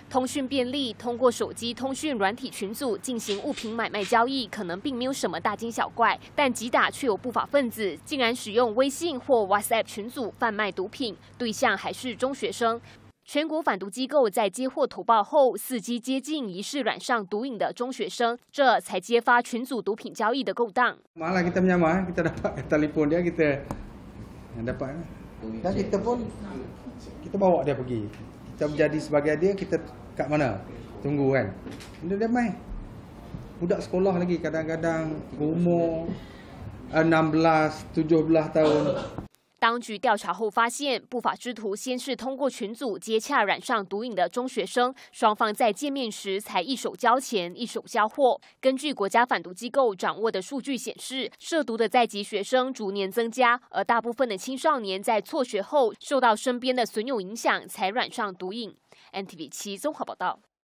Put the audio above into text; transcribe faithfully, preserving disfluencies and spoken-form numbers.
通讯便利，通过手机通讯软体群组进行物品买卖交易，可能并没有什么大惊小怪，但击打却有不法分子竟然使用微信或 WhatsApp 群组贩卖毒品，对象还是中学生。全国反毒机构在接获投报后，伺机接近疑似染上毒瘾的中学生，这才揭发群组毒品交易的勾当。 Malah kita menyamar, kita dapat telefon dia, kita dapat. Dan kita pun kita bawa dia pergi. Kita menjadi sebagai dia, kita kat mana? Tunggu kan. Dia damai. Budak sekolah lagi, kadang-kadang umur enam belas, tujuh belas tahun. 当局调查后发现，不法之徒先是通过群组接洽染上毒瘾的中学生，双方在见面时才一手交钱，一手交货。根据国家反毒机构掌握的数据显示，涉毒的在籍学生逐年增加，而大部分的青少年在辍学后受到身边的损友影响，才染上毒瘾。N T V 七综合报道。